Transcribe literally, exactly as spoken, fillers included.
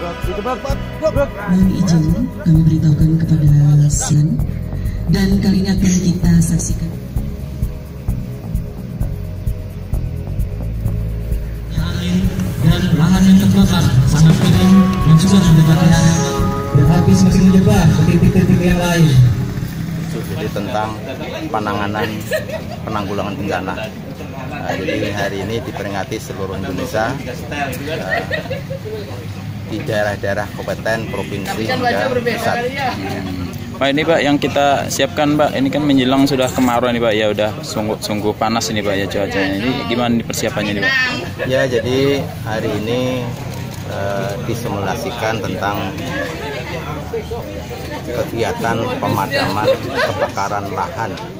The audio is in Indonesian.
Mohon izin kami beritahukan kepada Sian, dan kali ini akan kita saksikan dan lahan yang terbakar sangat kering dan juga mendapatkan dan habis masih menyebar ke titik-titik yang lain. Jadi tentang penanganan penanggulangan bencana. Nah, jadi hari ini diperingati seluruh Indonesia, uh, di daerah-daerah kabupaten, provinsi, hingga pusat. Pak, ini Pak yang kita siapkan Pak, ini kan menjelang sudah kemarau nih Pak, ya udah sungguh-sungguh panas ini Pak ya cuacanya. Ini gimana nih persiapannya nih Pak? Ya, jadi hari ini uh, disimulasikan tentang kegiatan pemadaman kebakaran lahan